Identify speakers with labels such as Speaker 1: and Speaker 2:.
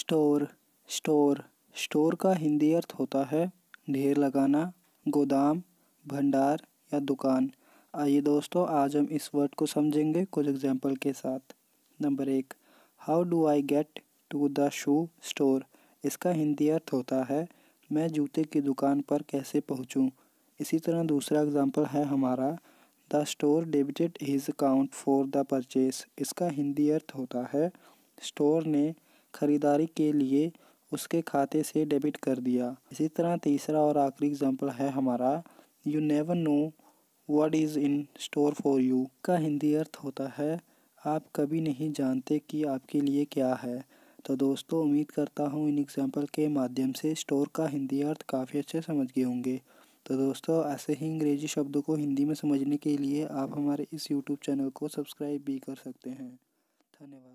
Speaker 1: Store store store का हिंदी अर्थ होता है ढेर लगाना, गोदाम, भंडार या दुकान। आइए दोस्तों, आज हम इस वर्ड को समझेंगे कुछ एग्जाम्पल के साथ। Number 1, how do I get to the shoe store. इसका हिंदी अर्थ होता है मैं जूते की दुकान पर कैसे पहुंचूं। इसी तरह दूसरा एग्जाम्पल है हमारा, the store debited his account for the purchase. इसका हिंदी अर्थ होता है स्टोर ने खरीदारी के लिए उसके खाते से डेबिट कर दिया। इसी तरह तीसरा और आखिरी एग्जाम्पल है हमारा, you never know what is in store for you. का हिंदी अर्थ होता है आप कभी नहीं जानते कि आपके लिए क्या है। तो दोस्तों, उम्मीद करता हूँ इन एग्जाम्पल के माध्यम से स्टोर का हिंदी अर्थ काफ़ी अच्छे समझ गए होंगे। तो दोस्तों, ऐसे ही अंग्रेजी शब्दों को हिंदी में समझने के लिए आप हमारे इस यूट्यूब चैनल को सब्सक्राइब भी कर सकते हैं। धन्यवाद।